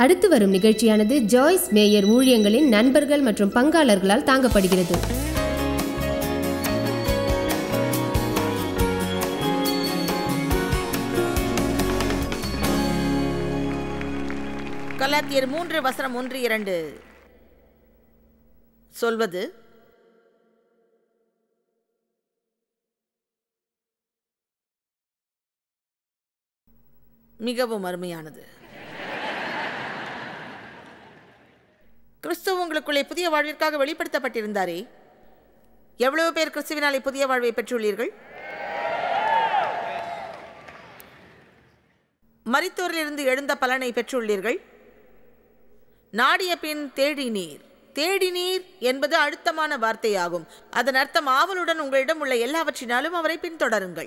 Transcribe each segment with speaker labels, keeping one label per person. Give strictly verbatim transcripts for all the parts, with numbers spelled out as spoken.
Speaker 1: அடுத்து வரும் நிகழ்ச்சியானது ஜாய்ஸ் மேயர் ஊழியங்களின் நண்பர்கள் மற்றும் பங்காளர்களால் தாங்கப்படுகிறது.
Speaker 2: கலாத்தியர் மூன்று வசனம் ஒன்று இரண்டு சொல்வது, மிகவும் அருமையானது. கிறிஸ்து உங்களுக்குள்ளே புதிய வாழ்விற்காக வெளிப்படுத்தப்பட்டிருந்தாரே, எவ்வளவு பேர் கிறிஸ்துவினாலே புதிய வாழ்வை பெற்றுள்ளீர்கள்? மரித்தோரிலிருந்து எழுந்த பலனை பெற்றுள்ளீர்கள். நாடிய பின் தேடினீர். தேடினீர் என்பது அழுத்தமான வார்த்தையாகும். அதன் அர்த்தம் ஆவலுடன் உங்களிடம் உள்ள எல்லாவற்றினாலும் அவரை பின்தொடருங்கள்.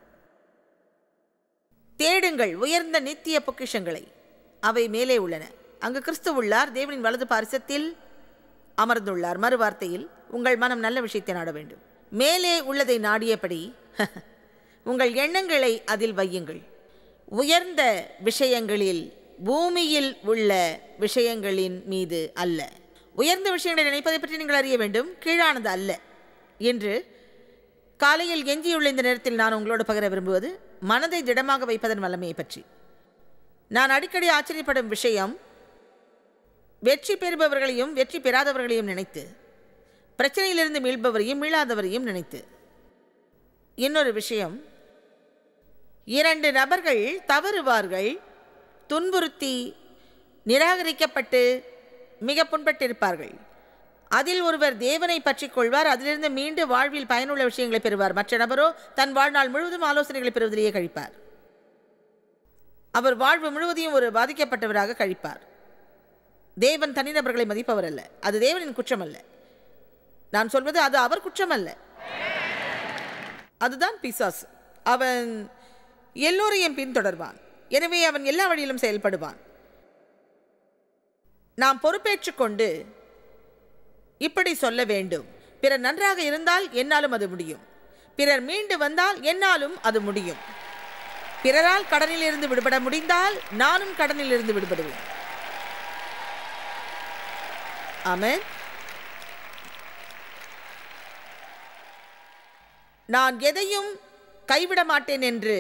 Speaker 2: தேடுங்கள் உயர்ந்த நித்திய பொக்கிஷங்களை, அவை மேலே உள்ளன. அங்கு கிறிஸ்து உள்ளார், தேவனின் வலது பாரிசத்தில் அமர்ந்துள்ளார். மறு வார்த்தையில், உங்கள் மனம் நல்ல விஷயத்தை நாட வேண்டும். மேலே உள்ளதை நாடியபடி உங்கள் எண்ணங்களை அதில் வையுங்கள். உயர்ந்த விஷயங்களில், பூமியில் உள்ள விஷயங்களின் மீது அல்ல. உயர்ந்த விஷயங்களை நினைப்பதை பற்றி நீங்கள் அறிய வேண்டும், கீழானது அல்ல. என்று காலையில் எஞ்சியுள்ள இந்த நேரத்தில் நான் உங்களோடு பகிர விரும்புவது மனதை திடமாக வைப்பதன் வல்லமையை பற்றி. நான் அடிக்கடி ஆச்சரியப்படும் விஷயம், வெற்றி பெறுபவர்களையும் வெற்றி பெறாதவர்களையும் நினைத்து, பிரச்சனையிலிருந்து மீள்பவரையும் மீளாதவரையும் நினைத்து. இன்னொரு விஷயம், இரண்டு நபர்கள் தவறுவார்கள், துன்புறுத்தி நிராகரிக்கப்பட்டு மிக புண்பட்டிருப்பார்கள். அதில் ஒருவர் தேவனை பற்றி கொள்வார், அதிலிருந்து மீண்டு வாழ்வில் பயனுள்ள விஷயங்களை பெறுவார். மற்ற நபரோ தன் வாழ்நாள் முழுவதும் ஆலோசனைகளை பெறுவதிலேயே கழிப்பார். அவர் வாழ்வு முழுவதையும் ஒரு பாதிக்கப்பட்டவராக கழிப்பார். தேவன் தனிநபர்களை மதிப்பவர் அல்ல. அது தேவனின் குற்றம் அல்ல. நான் சொல்வது அது அவர் குற்றம் அல்ல. அதுதான் பிசாசு. அவன் எல்லோரையும் பின்தொடர்வான். எனவே அவன் எல்லா வழியிலும் செயல்படுவான். நாம் பொறுப்பேற்றுக் கொண்டு இப்படி சொல்ல வேண்டும், பிறர் நன்றாக இருந்தால் என்னாலும் அது முடியும், பிறர் மீண்டு வந்தால் என்னாலும் அது முடியும், பிறரால் கடனில் இருந்து விடுபட முடிந்தால் நானும் கடனில் இருந்து விடுபடுவேன். ஆமென். நான் எதையும் கைவிட மாட்டேன் என்று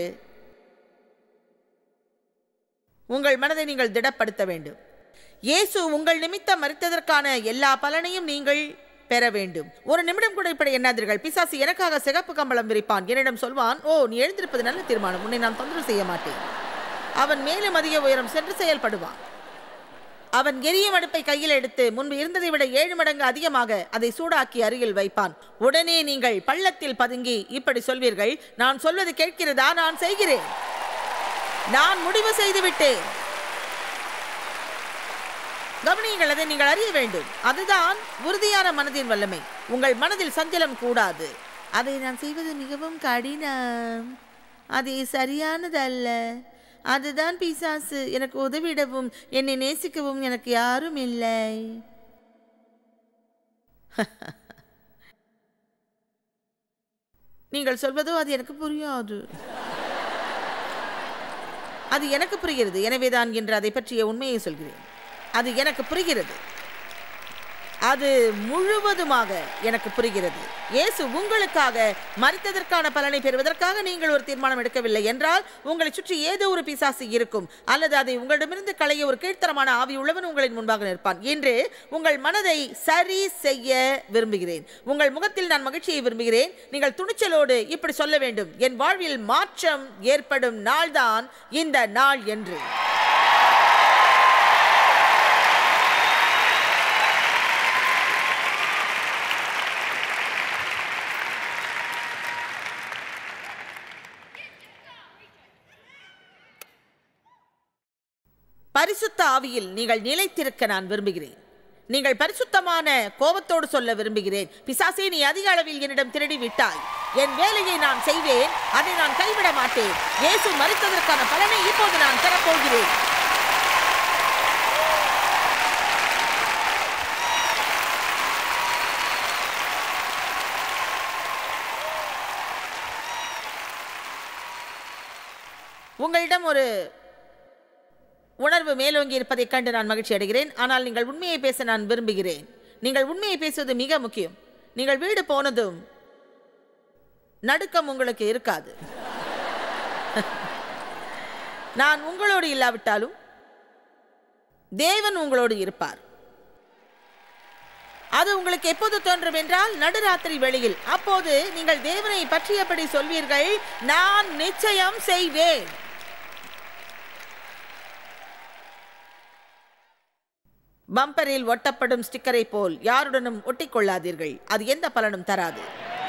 Speaker 2: உங்கள் மனதை நீங்கள் திடப்படுத்த வேண்டும். இயேசு உங்கள் நிமித்தம் மரித்ததற்கான எல்லா பலனையும் நீங்கள் பெற வேண்டும். ஒரு நிமிடம் கூட இப்படி எண்ணாதீர்கள், பிசாசு எனக்காக சிகப்பு கம்பளம் விரிப்பான், என்னிடம் சொல்வான், ஓ நீ எழுந்திருப்பது நல்ல தீர்மானம், உன்னை நான் தொந்தரவு செய்ய மாட்டேன். அவன் மேலும் அதிக உயரம் சென்று செயல்படுவான். அவன் எரியும் அடுப்பை கையில் எடுத்து முன்பு இருந்ததை விட ஏழு மடங்கு அதிகமாக அதை சூடாக்கி அருகில் வைப்பான். உடனே நீங்கள் பள்ளத்தில் பதுங்கி இப்படி சொல்வீர்கள், நான் சொல்வது கேட்கிறதா? நான் செய்கிறேன், நான் முடிவு செய்து விட்டேன். கவனியுங்கள், அதை நீங்கள் அறிய வேண்டும். அதுதான் உறுதியான மனதின் வல்லமை. உங்கள் மனதில் சஞ்சலம் கூடாது. அதை நான் செய்வது மிகவும் கடினம், அது சரியானது அல்ல, அதுதான் பிசாசு, எனக்கு உதவிடவும் என்னை நேசிக்கவும் எனக்கு யாரும் இல்லை. நீங்கள் சொல்வதோ அது எனக்கு புரியாது. அது எனக்கு புரிகிறது, எனவேதான் என்று அதை பற்றிய உண்மையை சொல்கிறேன். அது எனக்கு புரிகிறது, அது முழுவதுமாக எனக்கு புரிகிறது. இயேசு உங்களுக்காக மரித்ததற்கான பலனை பெறுவதற்காக நீங்கள் ஒரு தீர்மானம் எடுக்கவில்லை என்றால் உங்களை சுற்றி ஏதோ ஒரு பிசாசு இருக்கும், அல்லது அதை உங்களிடமிருந்து களைய ஒரு கீழ்த்தரமான ஆவி உள்ளவன் உங்களின் முன்பாக நிற்பான். என்று உங்கள் மனதை சரி செய்ய விரும்புகிறேன். உங்கள் முகத்தில் நான் மகிழ்ச்சியை விரும்புகிறேன். நீங்கள் துணிச்சலோடு இப்படி சொல்ல வேண்டும், என் வாழ்வில் மாற்றம் ஏற்படும் நாள்தான் இந்த நாள் என்று. பரிசுத்த ஆவியில் நீங்கள் நிலைத்திருக்க நான் விரும்புகிறேன். நீங்கள் பரிசுத்தமான கோபத்தோடு சொல்ல விரும்புகிறேன், பிசாசே நீ அதிக அளவில் என்னிடம் திருடி விட்டாய், என் வேலையை நான் செய்வேன், அதை நான் கைவிட மாட்டேன். இயேசு மரித்ததற்கான பலனை இப்போது நான் பெறப்போகிறேன். உங்களிடம் ஒரு உணர்வு மேலோங்கி இருப்பதைக் கண்டு நான் மகிழ்ச்சி அடைகிறேன். ஆனால் நீங்கள் உண்மையை பேச நான் விரும்புகிறேன். நீங்கள் உண்மையை பேசுவது மிக முக்கியம். நீங்கள் வீடு போனதும் நடுக்கம் உங்களுக்கு இருக்காது. நான் உங்களோடு இல்லாவிட்டாலும் தேவன் உங்களோடு இருப்பார். அது உங்களுக்கு எப்போது தோன்றும் என்றால் நடுராத்திரி வெளியில். அப்போது நீங்கள் தேவனை பற்றியபடி சொல்வீர்கள், நான் நிச்சயம் செய்வேன். பம்பரில் ஒட்டப்படும் ஸ்டிக்கரை போல் யாருடனும் ஒட்டிக்கொள்ளாதீர்கள். அது எந்த பலனும் தராது.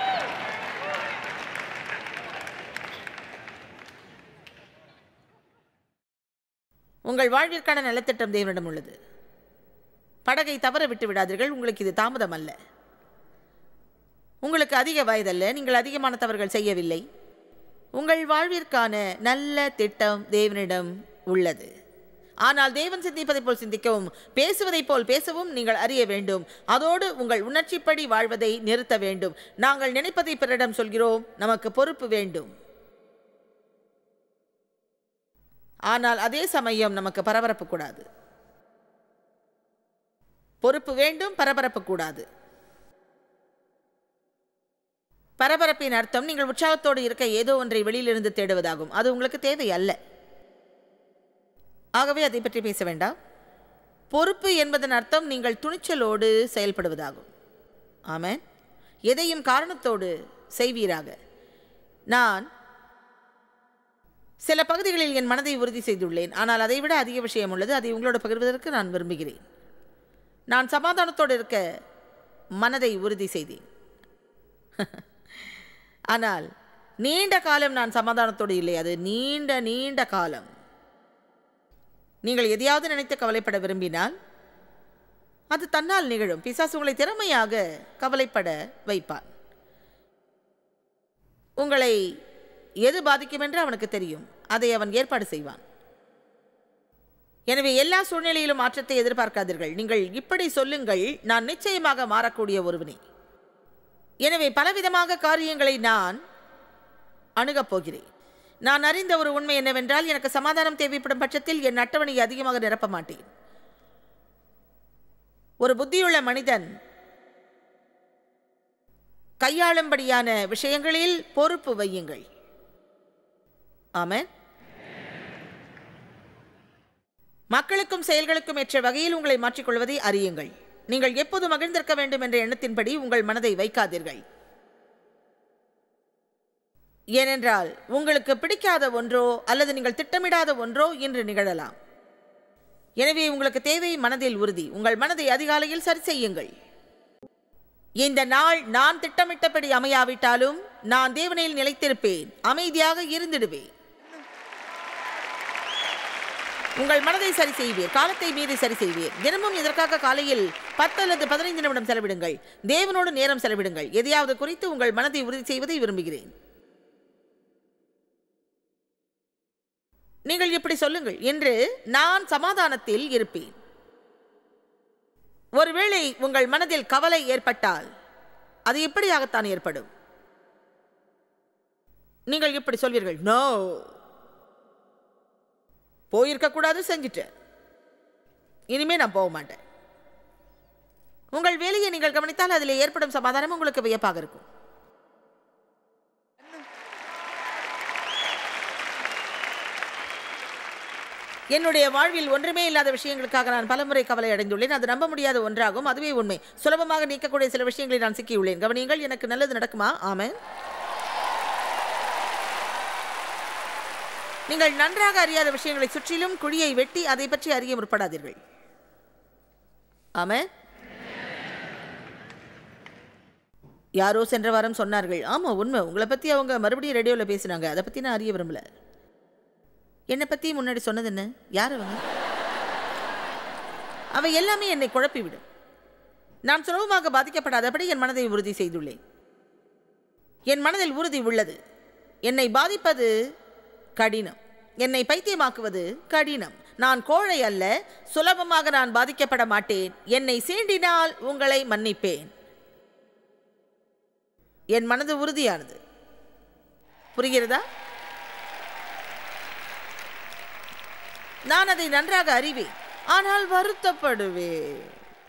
Speaker 2: உங்கள் வாழ்விற்கான நலத்திட்டம் தேவனிடம் உள்ளது. படகை தவற விட்டு விடாதீர்கள். உங்களுக்கு இது தாமதம் அல்ல. உங்களுக்கு அதிக வயதல்ல. நீங்கள் அதிகமான தவறுகள் செய்யவில்லை. உங்கள் வாழ்விற்கான நல்ல திட்டம் தேவனிடம் உள்ளது. ஆனால் தேவன் சிந்திப்பதைப் போல் சிந்திக்கவும் பேசுவதைப் போல் பேசவும் நீங்கள் அறிய வேண்டும். அதோடு உங்கள் உணர்ச்சிப்படி வாழ்வதை நிறுத்த வேண்டும். நாங்கள் நினைப்பதை பிறரிடம் சொல்கிறோம். நமக்கு பொறுப்பு வேண்டும். ஆனால் அதே சமயம் நமக்கு பரபரப்பு கூடாது. பொறுப்பு வேண்டும், பரபரப்பு கூடாது. பரபரப்பின் அர்த்தம் நீங்கள் உற்சாகத்தோடு இருக்க ஏதோ ஒன்றை வெளியிலிருந்து தேடுவதாகும். அது உங்களுக்கு தேவை அல்ல. ஆகவே அதை பற்றி பேச வேண்டாம். பொறுப்பு என்பதன் அர்த்தம் நீங்கள் துணிச்சலோடு செயல்படுவதாகும். ஆமென். எதையும் காரணத்தோடு செய்வீராக. நான் சில பகுதிகளில் என் மனதை உறுதி செய்துள்ளேன். ஆனால் அதைவிட அதிக விஷயம் உள்ளது. அதை உங்களோடு பகிர்வதற்கு நான் விரும்புகிறேன். நான் சமாதானத்தோடு இருக்க மனதை உறுதி செய்தேன். ஆனால் நீண்ட காலம் நான் சமாதானத்தோடு இல்லை. அது நீண்ட நீண்ட காலம். நீங்கள் எதையாவது நினைத்து கவலைப்பட விரும்பினால் அது தன்னால் நிகழும். பிசாசு உங்களை திறமையாக கவலைப்பட வைப்பான். உங்களை எது பாதிக்கும் என்று அவனுக்கு தெரியும். அதை அவன் ஏற்பாடு செய்வான். எனவே எல்லா சூழ்நிலையிலும் மாற்றத்தை எதிர்பார்க்காதீர்கள். நீங்கள் இப்படி சொல்லுங்கள், நான் நிச்சயமாக மாறக்கூடிய ஒருவனே. எனவே பலவிதமாக காரியங்களை நான் அணுகப் போகிறேன். நான் அறிந்த ஒரு உண்மை என்னவென்றால், எனக்கு சமாதானம் தேவைப்படும் பட்சத்தில் என் அட்டவணையை அதிகமாக நிரப்ப மாட்டேன். ஒரு புத்தியுள்ள மனிதன் கையாளும்படியான விஷயங்களில் பொறுப்பு வையுங்கள். ஆமென். மக்களுக்கும் செயல்களுக்கும் ஏற்ற வகையில் உங்களை மாற்றிக்கொள்வதை அறியுங்கள். நீங்கள் எப்போது மகிழ்ந்திருக்க வேண்டும் என்ற எண்ணத்தின்படி உங்கள் மனதை வைக்காதீர்கள். ஏனென்றால் உங்களுக்கு பிடிக்காத ஒன்றோ அல்லது நீங்கள் திட்டமிடாத ஒன்றோ இன்று நிகழலாம். எனவே உங்களுக்கு தேவை மனதில் உறுதி. உங்கள் மனதை அதிகாலையில் சரி செய்யுங்கள். இந்த நாள் நான் திட்டமிட்டபடி அமையாவிட்டாலும் நான் தேவனில் நிலைத்திருப்பேன். அமைதியாக இருந்திடுவேன். உங்கள் மனதை சரி செய்வீர். காலத்தை மீறி சரி செய்வீர். தினமும் இதற்காக காலையில் பத்து அல்லது பதினைந்து நிமிடம் செலவிடுங்கள். தேவனோடு நேரம் செலவிடுங்கள். எதையாவது குறித்து உங்கள் மனதை உறுதி செய்வதை விரும்புகிறேன். நீங்கள் இப்படி சொல்லுங்கள், என்று நான் சமாதானத்தில் இருப்பேன். ஒருவேளை உங்கள் மனதில் கவலை ஏற்பட்டால் அது இப்படியாகத்தான் ஏற்படும். நீங்கள் இப்படி சொல்வீர்கள், நோ, போயிருக்க கூடாது, செஞ்சுட்டேன், இனிமே நான் போக மாட்டேன். உங்கள் வேலையை நீங்கள் கவனித்தால் அதில் ஏற்படும் சமாதானம் உங்களுக்கு வியப்பாக இருக்கும். என்னுடைய வாழ்வில் ஒன்றுமே இல்லாத விஷயங்களுக்காக நான் பலமுறை கவலை அடைந்துள்ளேன். அது நம்ப முடியாத ஒன்றாகும். அதுவே உண்மை. சுலபமாக நீக்கக்கூடிய சில விஷயங்களில் நான் சிக்கியுள்ளேன். கவனியுங்கள், எனக்கு நல்லது நடக்குமா? ஆமென். நீங்கள் நன்றாக அறியாத விஷயங்களை சுற்றிலும் குழியை வெட்டி அதை பற்றி அறிய முற்படாதீர்கள். ஆமென். யாரோ சென்ற வாரம் சொன்னார்கள், ஆமா உண்மை, உங்களை பற்றி அவங்க மறுபடியும் ரேடியோவில் பேசினாங்க, அதை பற்றி நான் அறிய விரும்பல. என்னை பற்றி முன்னாடி சொன்னது என்ன? யார் அவங்க? அவை எல்லாமே என்னை குழப்பிவிடும். நான் சுலபமாக பாதிக்கப்படாதபடி என் மனதை உறுதி செய்துள்ளேன். என் மனதில் உறுதி உள்ளது. என்னை பாதிப்பது கடினம். என்னை பைத்தியமாக்குவது கடினம். நான் கோழை அல்ல. சுலபமாக நான் பாதிக்கப்பட மாட்டேன். என்னை சீண்டினால் உங்களை மன்னிப்பேன். என் மனது உறுதியானது. புரிகிறதா? நான் அதை நன்றாக அறிவேன், ஆனால் வருத்தப்படுவேன்.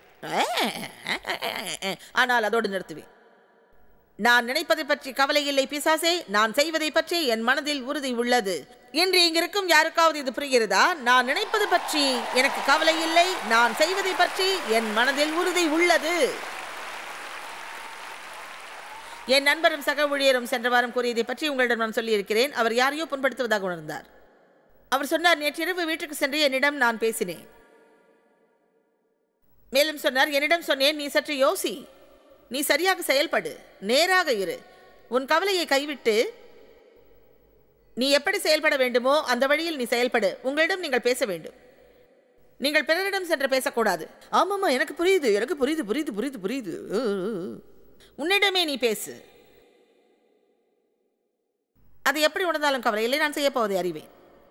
Speaker 2: ஆனால் அதோடு நிறுத்துவேன். நான் நினைப்பதை பற்றி கவலை இல்லை பிசாசே, நான் செய்வதை பற்றி என் மனதில் உறுதி உள்ளது. இன்று இங்கிருக்கும் யாருக்காவது இது புரிகிறதா? நான் நினைப்பது பற்றி எனக்கு கவலை இல்லை, நான் செய்வதை பற்றி என் மனதில் உறுதி உள்ளது. என் நண்பரும் சக ஊழியரும் சென்ற வாரம் கூறியதை பற்றி உங்களிடம் நான் சொல்லியிருக்கிறேன். அவர் யாரையோ புண்படுத்துவதாக உணர்ந்தார். அவர் சொன்னார், நேற்றிரவு வீட்டுக்கு சென்று என்னிடம் நான் பேசினேன். மேலும் சொன்னார், என்னிடம் சொன்னேன், நீ சற்று யோசி, நீ சரியாக செயல்படு, நேராக இரு, உன் கவலையை கைவிட்டு நீ எப்படி செயல்பட வேண்டுமோ அந்த வழியில் நீ செயல்படு. உங்களிடம் நீங்கள் பேச வேண்டும், நீங்கள் பிறரிடம் சென்று பேசக்கூடாது. ஆமாம்மா, எனக்கு புரியுது, எனக்கு புரியுது புரியுது புரியுது புரியுது உன்னிடமே நீ பேசு. அது எப்படி உணர்ந்தாலும் கவலை இல்லை, நான் செய்ய போவதை அறிவேன்.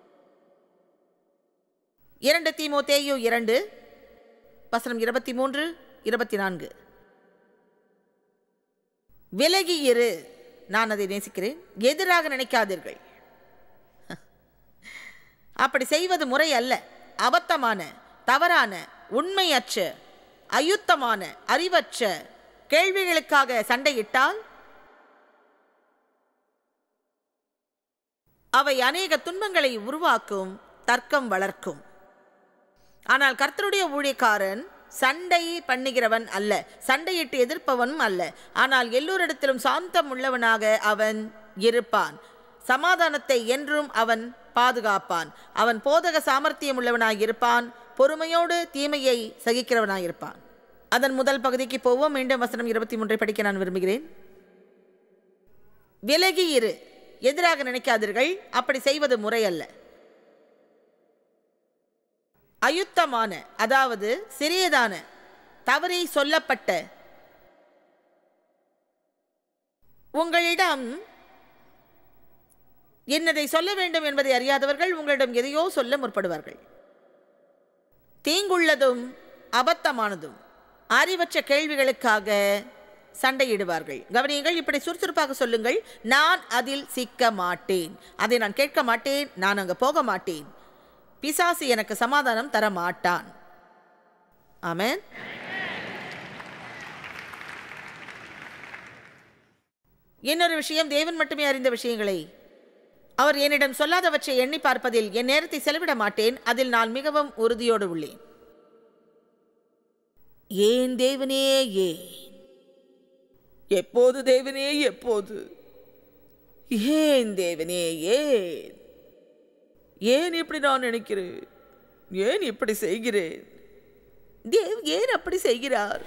Speaker 2: இரண்டு தீமோத்தேயு இரண்டு வசனம் இருபத்தி மூன்று இருபத்தி நான்கு. விலகி இரு, நான் அதை நேசிக்கிறேன், எதிராக நினைக்காதீர்கள். அப்படி செய்வது முறை அல்ல. அபத்தமான, தவறான, உண்மையற்ற, அயுத்தமான, அறிவற்ற கேள்விகளுக்காக சண்டையிட்டால் அவை அநேக துன்பங்களை உருவாக்கும், தர்க்கம் வளர்க்கும். ஆனால் கர்த்தருடைய ஊழியக்காரன் சண்டை பண்ணுகிறவன் அல்ல, சண்டையிட்டு எதிர்ப்பவனும் அல்ல. ஆனால் எல்லோரிடத்திலும் சாந்தம் உள்ளவனாக அவன் இருப்பான், சமாதானத்தை என்றும் அவன் பாதுகாப்பான். அவன் போதக சாமர்த்தியம் உள்ளவனாக இருப்பான், பொறுமையோடு தீமையை சகிக்கிறவனாயிருப்பான். அதன் முதல் பகுதிக்கு போவோம். மீண்டும் வசனம் இருபத்தி மூன்றை படிக்க நான் விரும்புகிறேன். விலகி இரு, எதிராக நினைக்காதீர்கள், அப்படி செய்வது முறை அல்ல. அயுத்தமான, அதாவது சிறியதான, தவறி சொல்லப்பட்ட, உங்களிடம் என்னதை சொல்ல வேண்டும் என்பதை அறியாதவர்கள் உங்களிடம் எதையோ சொல்ல முற்படுவார்கள். தீங்குள்ளதும் அபத்தமானதும் அறிவற்ற கேள்விகளுக்காக சண்டையிடுவார்கள். கவனியுங்கள், இப்படி சுறுசுறுப்பாக சொல்லுங்கள், நான் அதில் சிக்க மாட்டேன், அதை நான் கேட்க மாட்டேன், நான் அங்கு போக மாட்டேன், பிசாசு எனக்கு சமாதானம் தர மாட்டான். ஆமென். இன்னொரு விஷயம், தேவன் மட்டுமே அறிந்த விஷயங்களை அவர் என்னிடம் சொல்லாதவற்றை எண்ணி பார்ப்பதில் என் நேரத்தை செலவிட மாட்டேன். அதில் நான் மிகவும் உறுதியோடு உள்ளேன். ஏன் தேவனே ஏன், எப்போது தேவனே எப்போது, ஏன் தேவனே ஏன், ஏன் இப்படி நான் நினைக்கிறேன், ஏன் இப்படி செய்கிறேன், தேவ் ஏன் அப்படி செய்கிறார்.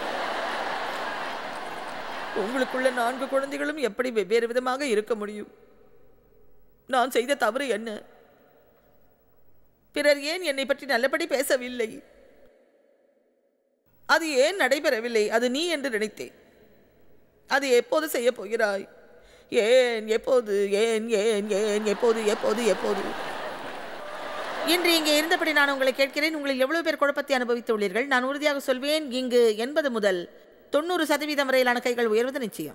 Speaker 2: உங்களுக்குள்ள நான்கு குழந்தைகளும் எப்படி வெவ்வேறு விதமாக இருக்க முடியும்? நான் செய்த தவறு என்ன? பிறர் ஏன் என்னை பற்றி நல்லபடி பேசவில்லை? அது ஏன் நடைபெறவில்லை? அது நீ என்று நினைத்தேன். அது எப்போது செய்ய போகிறாய்? ஏன், எப்போது, ஏன் ஏன் ஏன் எப்போது எப்போது எப்போது? இன்று இங்கே இருந்தபடி நான் உங்களை கேட்கிறேன், உங்களில் எவ்வளவு பேர் குழப்பத்தை அனுபவித்து உள்ளீர்கள்? நான் உறுதியாக சொல்வேன், இங்கு எண்பது முதல் தொண்ணூறு சதவீதம் வரையிலான கைகள் உயர்வது நிச்சயம்.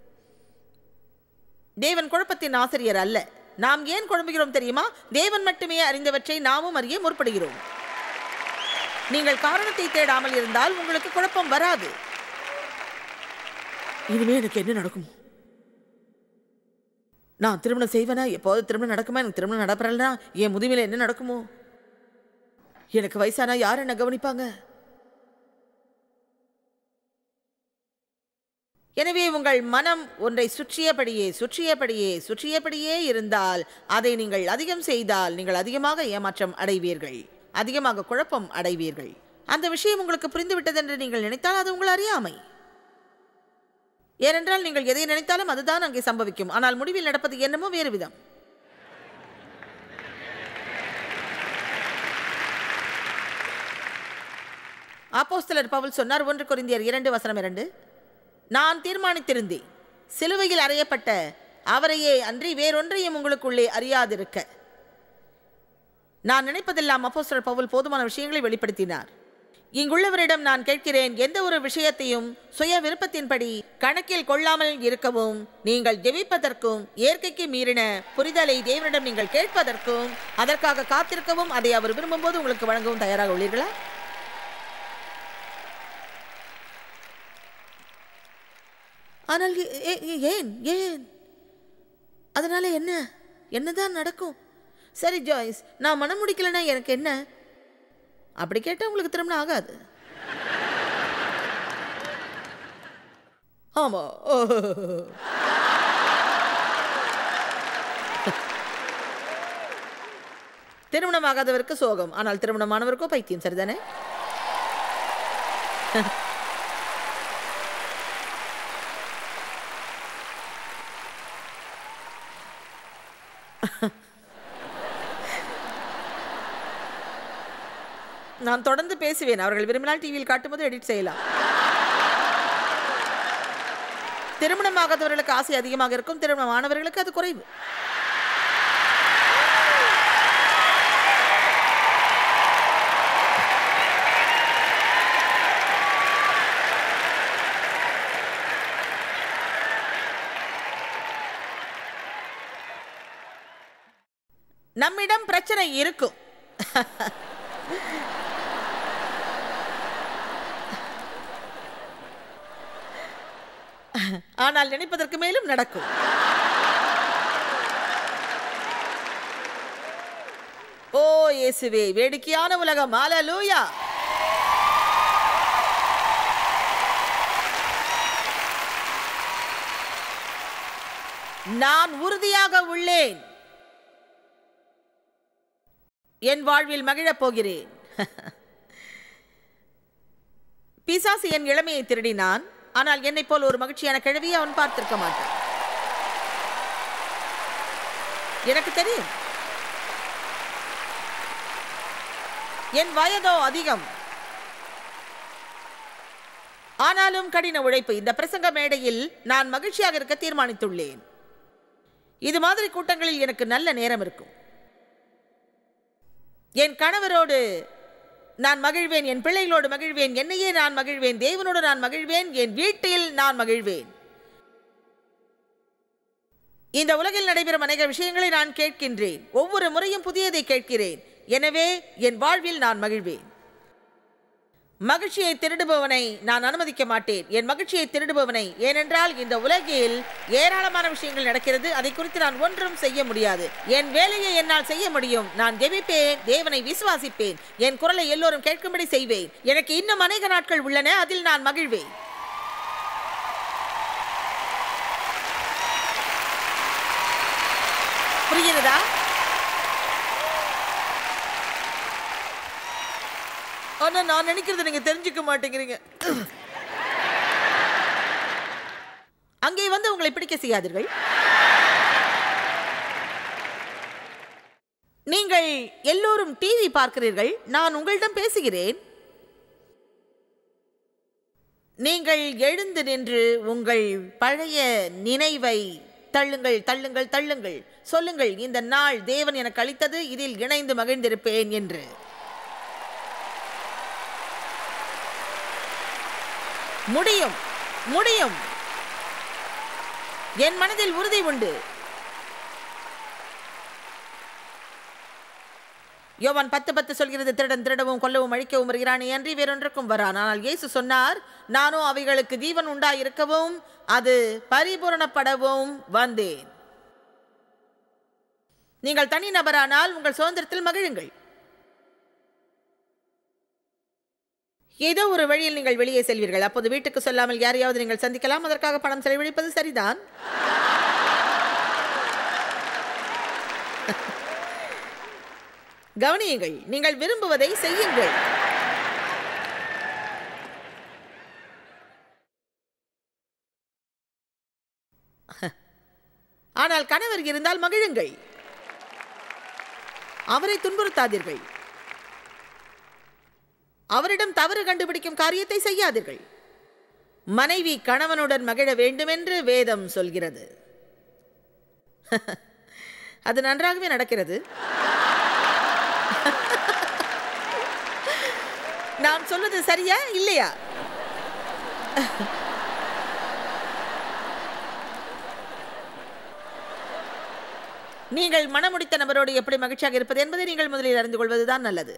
Speaker 2: தேவன் குழப்பத்தின் ஆசிரியர் அல்ல. நாம் ஏன் குழம்புகிறோம் தெரியுமா? தேவன் மட்டுமே அறிந்தவற்றை நாமும் அறிய முற்படுகிறோம். நீங்கள் காரணத்தை தேடாமல் இருந்தால் உங்களுக்கு குழப்பம் வராது. இனிமே எனக்கு என்ன நடக்கும்? நான் திருமணம் செய்வேனா? எப்போது திருமணம் நடக்குமா? எனக்கு திருமணம் நடப்பறலனா என் முதுமையில் என்ன நடக்குமோ? எனக்கு வயசானா யார் என்ன கவனிப்பாங்க? எனவே உங்கள் மனம் ஒன்றை சுற்றியபடியே சுற்றியபடியே சுற்றியபடியே இருந்தால், அதை நீங்கள் அதிகம் செய்தால் நீங்கள் அதிகமாக ஏமாற்றம் அடைவீர்கள், அதிகமாக குழப்பம் அடைவீர்கள். அந்த விஷயம் உங்களுக்கு புரிந்துவிட்டது என்று நீங்கள் நினைத்தால் அது உங்கள் அறியாமை. ஏனென்றால் நீங்கள் எதை நினைத்தாலும் அதுதான் அங்கே சம்பவிக்கும். ஆனால் முடிவில் நடப்பது என்னமோ வேறு விதம். அப்போஸ்தலர் பவுல் சொன்னார், ஒன்று கொரிந்தியர் இரண்டு வசனம் இரண்டு, நான் தீர்மானித்திருந்தேன், சிலுவையில் அறையப்பட்ட அவரையே அன்றி வேறொன்றையும் உங்களுக்குள்ளே அறியாதிருக்க. நான் நினைப்பதெல்லாம் அப்போஸ்தலர் பவுல் போதுமான விஷயங்களை வெளிப்படுத்தினார். இங்குள்ளவரிடம் நான் கேட்கிறேன், எந்த ஒரு விஷயத்தையும் சுய விருப்பத்தின்படி கணக்கில் கொள்ளாமல் இருக்கவும், நீங்கள் ஜெபிப்பதற்கும் இயற்கைக்கு மீறின புரிதலை தேவனிடம் நீங்கள் கேட்பதற்கும் அதற்காக காத்திருக்கவும் அதை அவர் விரும்பும் போது உங்களுக்கு வழங்கவும் தயாராக உள்ளீர்களா? ஆனால் ஏன் ஏன் அதனால என்ன என்னதான் நடக்கும்? சரி ஜாய்ஸ், நான் மனம் முடிக்கலன்னா எனக்கு என்ன? அப்படி கேட்டால் உங்களுக்கு திருமணம் ஆகாது. ஆமா, திருமணம் ஆகாதவருக்கு சோகம், ஆனால் திருமணமானவருக்கோ பைத்தியம். சரிதானே? நான் தொடர்ந்து பேசுவேன். அவர்கள் விரும்பினால் டிவியில் காட்டும்போது எடிட் செய்யலாம். திருமணமாகாதவர்களுக்கு ஆசை அதிகமாக இருக்கும், திருமணமானவர்களுக்கு அது குறைவு. நம்மிடம் பிரச்சனை இருக்கும். ஆனால் நினைப்பதற்கு மேலும் நடக்கும். ஓ இயேசுவே, வேடிக்கையான உலகம். ஹல்லேலூயா. நான் உறுதியாக உள்ளேன், என் வாழ்வில் மகிழப் போகிறேன். பிசாசு என் இளமையை திருடினான், ஆனால் என்னை போல் ஒரு மகிழ்ச்சியான கிழவியை அவன் பார்த்திருக்க மாட்டான். எனக்கு தெரியும். என் வயதோ அதிகம், ஆனாலும் கடின உழைப்பு. இந்த பிரசங்க மேடையில் நான் மகிழ்ச்சியாக இருக்க தீர்மானித்துள்ளேன். இது மாதிரி கூட்டங்களில் எனக்கு நல்ல நேரம் இருக்கும். என் கணவரோடு நான் மகிழ்வேன், என் பிள்ளைகளோடு மகிழ்வேன், என்னையே நான் மகிழ்வேன், தேவனோடு நான் மகிழ்வேன், என் வீட்டில் நான் மகிழ்வேன். இந்த உலகில் நடைபெறும் அநேக விஷயங்களை நான் கேட்கின்றேன். ஒவ்வொரு முறையும் புதியதை கேட்கிறேன். எனவே என் வாழ்வில் நான் மகிழ்வேன். மகிழ்ச்சியை திருடுபவனை நான் அனுமதிக்க மாட்டேன், என் மகிழ்ச்சியை திருடுபவனை. ஏனென்றால் இந்த உலகில் ஏராளமான விஷயங்கள் நடக்கிறது, அதை குறித்து நான் ஒன்றும் செய்ய முடியாது. என் வேலையை என்னால் செய்ய முடியும். நான் ஜெபிப்பேன், தேவனை விசுவாசிப்பேன், என் குரலை எல்லோரும் கேட்கும்படி செய்வேன். எனக்கு இன்னும் அநேக நாட்கள் உள்ளன, அதில் நான் மகிழ்வேன். புரிகிறதா? ஆனா நான் நினைக்கிறது நீங்க தெரிஞ்சுக்க மாட்டேங்கிறீங்க. அங்கே வந்து உங்களை பிடிக்க செய்யாதீர்கள். நீங்கள் எல்லோரும் டிவி பார்க்கிறீர்கள், நான் உங்களிடம் பேசுகிறேன். நீங்கள் எழுந்து நின்று உங்கள் பழைய நினைவை தள்ளுங்கள், தள்ளுங்கள், தள்ளுங்கள். சொல்லுங்கள், இந்த நாள் தேவன் எனக்கு அளித்தது, இதில் இணைந்து மகிழ்ந்திருப்பேன் என்று. முடியும், முடியும். என் மனதில் உறுதி உண்டு. யோவான் பத்து பத்து சொல்கிறது, திருடன் திருடவும் கொல்லவும் அழிக்கவும் வருகிறானே அன்றி வேறொன்றுக்கும் வரான். ஆனால் இயேசு சொன்னார், நானோ அவைகளுக்கு ஜீவன் உண்டாயிருக்கவும் அது பரிபூரணப்படவும் வந்தேன். நீங்கள் தனி நபரானால் உங்கள் சுதந்திரத்தில் மகிழுங்கள். ஏதோ ஒரு வழியில் நீங்கள் வெளியே செல்வீர்கள். அப்போது வீட்டுக்கு சொல்லாமல் யாரையாவது நீங்கள் சந்திக்கலாம். அதற்காக பணம் செலவழிப்பது சரிதான். கவனியுங்கள், நீங்கள் விரும்புவதை செய்யுங்கள். ஆனால் கணவர் இருந்தால் மகிழுங்கள், அவரை துன்புறுத்தாதீர்கள். அவரிடம் தவறு கண்டுபிடிக்கும் காரியத்தை செய்யாதீர்கள். மனைவி கணவனுடன் மகிழ வேண்டும் என்று வேதம் சொல்கிறது. அது நன்றாகவே நடக்கிறது. நான் சொல்வது சரியா இல்லையா? நீங்கள் மனமுடித்த நபரோடு எப்படி மகிழ்ச்சியாக இருப்பது என்பதை நீங்கள் முதலில் அறிந்து கொள்வதுதான் நல்லது.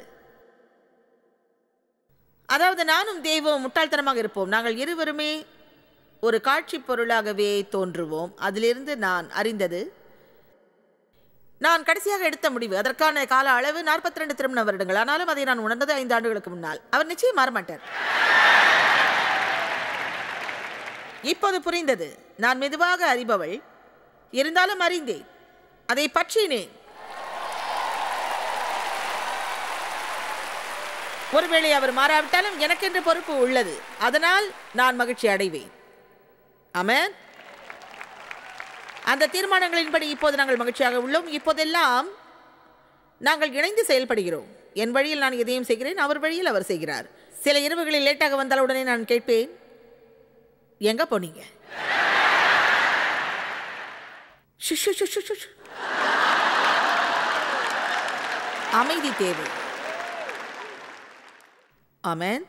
Speaker 2: அதாவது நானும் தெய்வம் முட்டாள்தனமாக இருப்போம். நாங்கள் இருவருமே ஒரு காட்சி பொருளாகவே தோன்றுவோம். அதிலிருந்து நான் அறிந்தது, நான் கடைசியாக எடுத்த முடிவு, அதற்கான கால அளவு நாற்பத்தி ரெண்டு திருமண வருடங்கள். ஆனாலும் அதை நான் உணர்ந்தது ஐந்து ஆண்டுகளுக்கு முன்னால். அவர் நிச்சயம் மாறமாட்டார். இப்போது புரிந்தது. நான் மெதுவாக அறிபவள், இருந்தாலும் அறிந்தேன், அதை பற்றினேன். ஒருவேளை அவர் மாறாவிட்டாலும் எனக்கென்று பொறுப்பு உள்ளது. அதனால் நான் மகிழ்ச்சி அடைவேன். ஆமென். அந்த தீர்மானங்களின்படி இப்போது நாங்கள் மகிழ்ச்சியாக உள்ளோம். இப்போதெல்லாம் நாங்கள் இணைந்து செயல்படுகிறோம். என் வழியில் நான் எதையும் செய்கிறேன், அவர் வழியில் அவர் செய்கிறார். சில இரவுகளில் லேட்டாக வந்தால் உடனே நான் கேட்பேன், எங்க போனீங்க? அமைதி தேவை. ஆமென்.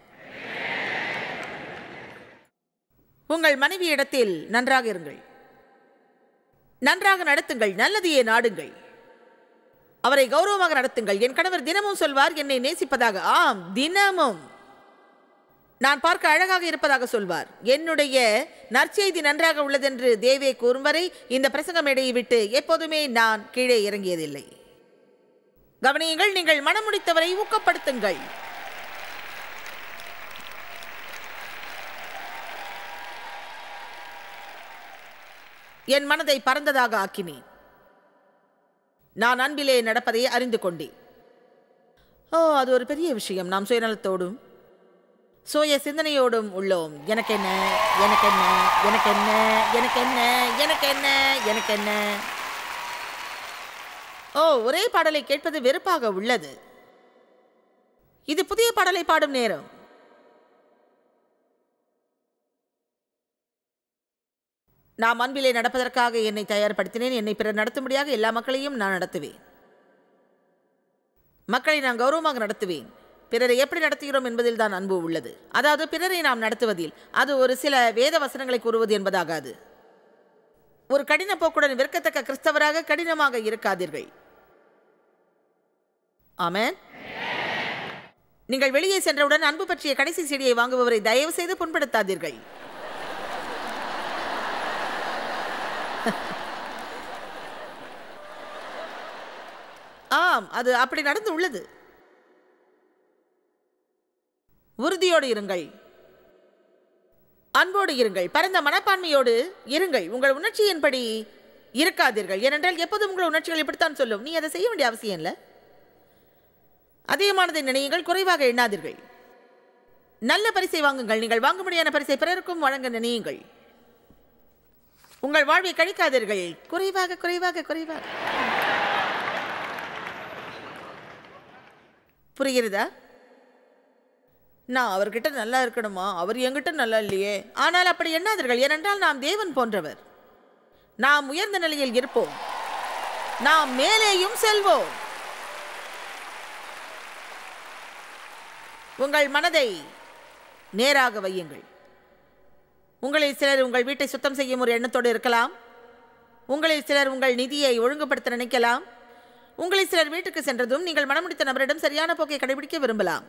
Speaker 2: உங்கள் மனைவி இடத்தில் நன்றாக இருங்கள், நன்றாக நடத்துங்கள், நல்லதையே நாடுங்கள், அவரை கௌரவமாக நடத்துங்கள். என் கணவர் தினமும் சொல்வார் என்னை நேசிப்பதாக. ஆம், தினமும். நான் பார்க்க அழகாக இருப்பதாக சொல்வார். என்னுடைய நற்செய்தி நன்றாக உள்ளதென்று தேவே கூறும் வரை இந்த பிரசங்க மேடையை விட்டு எப்போதுமே நான் கீழே இறங்கியதில்லை. கவனியுங்கள், நீங்கள் மனமுடித்தவரை ஊக்கப்படுத்துங்கள். என் மனதை பறந்ததாக ஆக்கினேன். நான் அன்பிலே நடப்பதை அறிந்து கொண்டேன். ஓ, அது ஒரு பெரிய விஷயம். நாம் சுயநலத்தோடும் சுய சிந்தனையோடும் உள்ளோம். எனக்கு என்ன, எனக்கு என்ன, எனக்கு என்ன, எனக்கு என்ன, எனக்கு என்ன, எனக்கு என்ன. ஓ, ஒரே பாடலை கேட்பது வெறுப்பாக உள்ளது. இது புதிய பாடலை பாடும் நேரம். நாம் அன்பிலே நடப்பதற்காக என்னை தயார்படுத்தினேன். என்னை பிறர் நடத்தும்படியாக எல்லா மக்களையும் நான் நடத்துவேன். மக்களை நான் கௌரவமாக நடத்துவேன். பிறரை எப்படி நடத்துகிறோம் என்பதில் தான் அன்பு உள்ளது. அதாவது பிறரை நாம் நடத்துவதில் அது ஒரு சில வேத வசனங்களை கூறுவது என்பதாகாது. ஒரு கடின போக்குடன் விற்கத்தக்க கிறிஸ்தவராக கடினமாக இருக்காதீர்கள். ஆமென். நீங்கள் வெளியே சென்றவுடன் அன்பு பற்றிய கடைசி செடியை வாங்குபவரை தயவு செய்து புண்படுத்தாதீர்கள். ஆம், அது அப்படி நடந்து உள்ளது. உறுதியோடு இருங்கள், அன்போடு இருங்கள், பரந்த மனப்பான்மையோடு இருங்கள். உங்கள் உணர்ச்சியின்படி இருக்காதீர்கள். ஏனென்றால் எப்போதும் உங்கள் உணர்ச்சிகள் இப்படித்தான் சொல்லும். நீ அதை செய்ய வேண்டிய அவசியம் இல்லை. அதிகமானதை நினையுங்கள், குறைவாக எண்ணாதீர்கள். நல்ல பரிசை வாங்குங்கள். நீங்கள் வாங்கும்படியான பரிசை பிறருக்கும் வழங்க நினையுங்கள். உங்கள் வாழ்வை கழிக்காதீர்கள். குறைவாக குறைவாக குறைவாக. புரிகிறதா? நான் அவர்கிட்ட நல்லா இருக்கணுமா, அவர் என்கிட்ட நல்லா இல்லையே. ஆனால் அப்படி எண்ணாதீர்கள். ஏனென்றால் நாம் தேவன் போன்றவர். நாம் உயர்ந்த நிலையில் இருப்போம். நாம் மேலேயும் செல்வோம். உங்கள் மனதை நேராக வையுங்கள். உங்களில் சிலர் உங்கள் வீட்டை சுத்தம் செய்யும் ஒரு எண்ணத்தோடு இருக்கலாம். உங்களில் சிலர் உங்கள் நிதியை ஒழுங்குபடுத்த நினைக்கலாம். உங்களில் சிலர் வீட்டுக்கு சென்றதும் நீங்கள் மனமுடித்த நபரிடம் சரியான போக்கை கடைபிடிக்க விரும்பலாம்.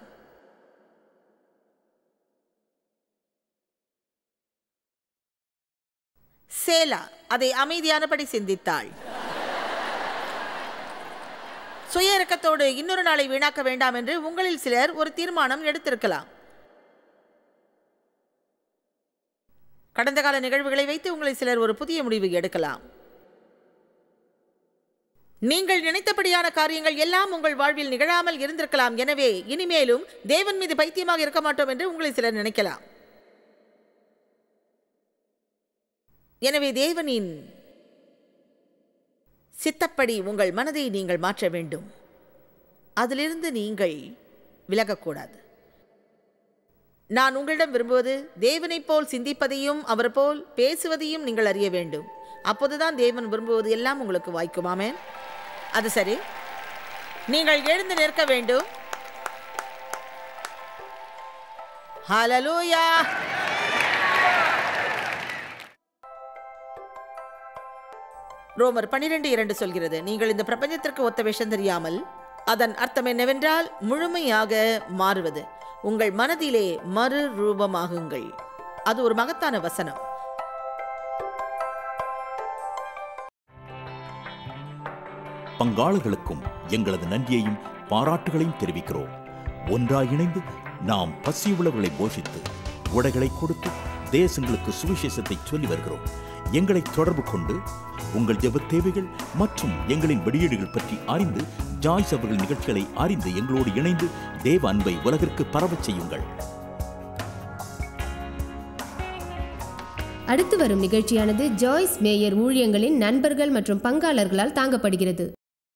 Speaker 2: சேலா அதை அமைதியானபடி சிந்தித்தாள். சுய இறக்கத்தோடு இன்னொரு நாளை வீணாக்க வேண்டாம் என்று உங்களில் சிலர் ஒரு தீர்மானம் எடுத்திருக்கலாம். கடந்த கால நிகழ்வுகளை வைத்து உங்களில் சிலர் ஒரு புதிய முடிவு எடுக்கலாம். நீங்கள் நினைத்தபடியான காரியங்கள் எல்லாம் உங்கள் வாழ்வில் நிகழாமல் இருந்திருக்கலாம். எனவே இனிமேலும் தேவன் மீது பைத்தியமாக இருக்க மாட்டோம் என்று உங்களில் சிலர் நினைக்கலாம். எனவே தேவனின் சித்தப்படி உங்கள் மனதை நீங்கள் மாற்ற வேண்டும். அதிலிருந்து நீங்கள் விலகக்கூடாது. நான் உங்களிடம் விரும்புவது தேவனைப் போல் சிந்திப்பதையும் அவர் போல் பேசுவதையும் நீங்கள் அறிய வேண்டும். அப்போதுதான் தேவன் விரும்புவது எல்லாம் உங்களுக்கு வாய்க்கும். ஆமென். அது சரி. நீங்கள் எழுந்து நிற்க வேண்டும். ஹல்லேலூயா. ரோமர் பன்னிரண்டு இரண்டு சொல்கிறது, நீங்கள் இந்த பிரபஞ்சத்திற்கு ஒத்த வேஷம் தெரியாமல், அதன் அர்த்தம் என்னவென்றால் முழுமையாக மாறுவது. உங்கள் மனதிலே மறு ரூபமாகுங்கள். அது ஒரு மகத்தான வசனம்.
Speaker 3: பங்காளர்களுக்கும் எங்களது நன்றியையும் பாராட்டுகளையும் தெரிவிக்கிறோம். ஒன்றாய் இணைந்து நாம் பசியுள்ளவர்களை போஷித்து உடைகளை கொடுத்து தேசங்களுக்கு சுவிசேஷத்தை சொல்லி வருகிறோம். எங்களை தொடர்பு கொண்டு உங்கள் ஜெப தேவைகள் மற்றும் எங்களின் வெளியீடுகள் பற்றி அறிந்து ஜாய்ஸ் அவர்கள் நிகழ்ச்சிகளை அறிந்து எங்களோடு இணைந்து தேவ அன்பை உலகிற்கு பரவச் செய்யுங்கள்.
Speaker 1: அடுத்து வரும் நிகழ்ச்சியானது ஜாய்ஸ் மேயர் ஊழியங்களின் நண்பர்கள் மற்றும் பங்காளர்களால் தாங்கப்படுகிறது.